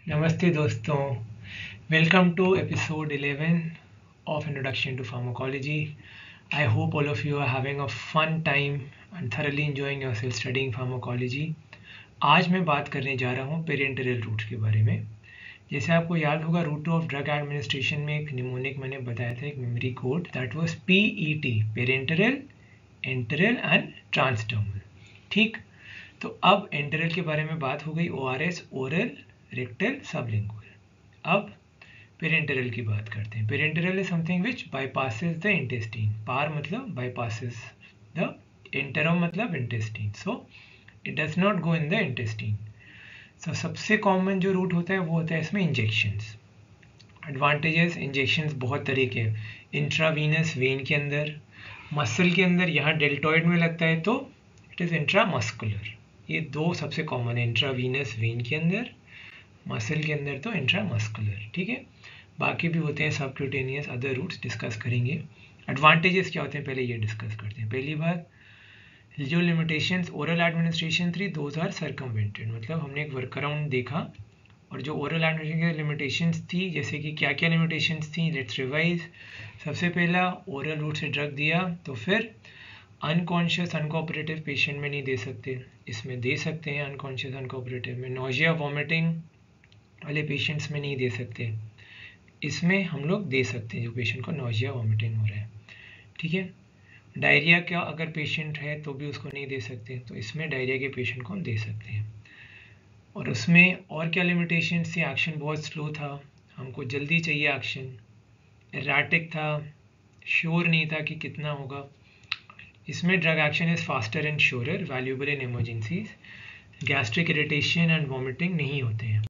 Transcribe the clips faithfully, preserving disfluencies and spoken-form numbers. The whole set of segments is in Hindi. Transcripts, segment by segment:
Namaste दोस्तों, welcome to episode eleven of Introduction to Pharmacology. I hope all of you are having a fun time and thoroughly enjoying yourself studying pharmacology. आज मैं बात करने जा रहा हूँ पेरेंटरल रूट के बारे में. जैसे आपको याद होगा रूट ऑफ ड्रग एडमिनिस्ट्रेशन में एक निमोनिक मैंने बताया था, एक memory code, that was P E T, parenteral, enteral and transdermal. ठीक, तो अब एंटरल के बारे में बात हो गई, O R S, oral, rectal, sublingual. अब पेरेंटरल की बात करते हैं. Parenteral is something which bypasses the intestine. पार मतलब बाईपासेस द, एंटरम मतलब intestine, so it does not go in the intestine. So सबसे कॉमन जो रूट होता है वो होता है इसमें इंजेक्शंस. एडवांटेजेस, इंजेक्शंस बहुत तरीके हैं. इंट्रावीनस वेन के अंदर, मसल के अंदर, यहाँ डेल्टॉइड में लगता है तो इट इज़ इंट्रामस्कुलर. ये दो सबसे कॉमन है, इंट्रावीनस वेन के अंदर, मसल के अंदर तो इंट्रामस्कुलर. ठीक है, बाकी भी होते हैं सबक्यूटेनियस, अदर रूट्स डिस्कस करेंगे. एडवांटेजेस क्या होते हैं पहले ये डिस्कस करते हैं. पहली बात, जो लिमिटेशंस ओरल एडमिनिस्ट्रेशन थी दोज आर सर्कमवेंटेड, मतलब हमने एक वर्क अराउंड देखा. और जो ओरल एडमिनिस्ट्रेशन की लिमिटेशंस थी, जैसे कि क्या क्या लिमिटेशंस थी, लेट्स रिवाइज. सबसे पहला, ओरल रूट से ड्रग दिया तो फिर अनकॉन्शियस अनकोऑपरेटिव पेशेंट में नहीं दे सकते, इसमें दे सकते हैं. अनकॉन्शियस अनकोऑपरेटिव में, नोजिया वॉमिटिंग वाले पेशेंट्स में नहीं दे सकते, इसमें हम लोग दे सकते हैं जो पेशेंट को नोजिया वॉमिटिंग हो रहा है. ठीक है, डायरिया का अगर पेशेंट है तो भी उसको नहीं दे सकते, तो इसमें डायरिया के पेशेंट को हम दे सकते हैं. और उसमें और क्या लिमिटेशन थी, एक्शन बहुत स्लो था, हमको जल्दी चाहिए एक्शन, एराटिक था, श्योर नहीं था कि कितना होगा. इसमें drug action is faster and surer, valuable in emergencies. Gastric irritation and vomiting नहीं होते हैं.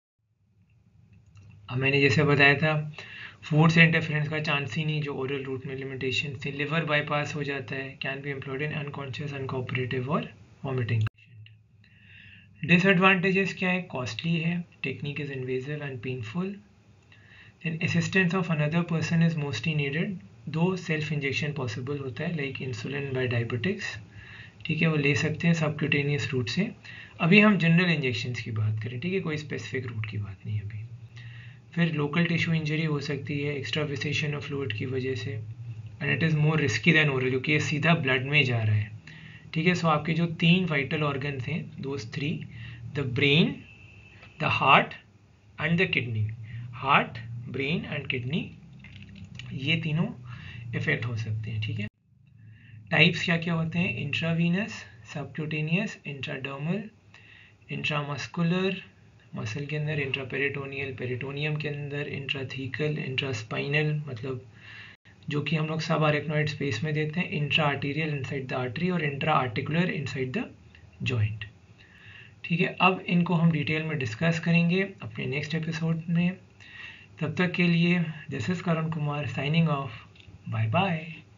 अब मैंने जैसे बताया था फूड से इंटरफेरेंस का चांस ही नहीं, जो ओरल रूट में लिमिटेशन थी. लिवर बाईपास हो जाता है, can be employed in unconscious uncooperative और वॉमिटिंग पेशेंट. डिसएडवांटेजेस क्या है, कॉस्टली है, technique is invasive and painful. Then assistance of another person is mostly needed, though self injection possible होता है लाइक इंसुलिन बाय डायबिटिक्स. ठीक है, वो ले सकते हैं सबक्यूटेनियस रूट से. अभी हम जनरल इंजेक्शंस की बात करें, ठीक है, कोई स्पेसिफिक रूट की बात नहीं अभी. फिर लोकल टिश्यू इंजरी हो सकती है एक्स्ट्राविसेशन ऑफ फ्लूइड की वजह से, and it is more risky than oral, क्योंकि ये सीधा ब्लड में जा रहा है. ठीक है, सो आपके जो तीन वाइटल ऑर्गन्स हैं, those three, the brain, the heart and the kidney. Heart, brain and kidney, ये तीनों इफेक्ट हो सकते हैं. ठीक है, टाइप्स क्या क्या होते हैं, intravenous, subcutaneous, intradermal, intramuscular muscle के अंदर, इंट्रापेरिटोनियल पेरिटोनियम के अंदर, इंट्राथीकल, इंट्रास्पाइनल मतलब जो कि हम लोग सब आर्कनॉइड स्पेस में देते हैं, intra arterial inside the artery, और intra articular inside the joint. ठीक है, अब इनको हम डिटेल में डिस्कस करेंगे अपने नेक्स्ट एपिसोड में. तब तक के लिए this is Karun Kumar signing off. Bye bye.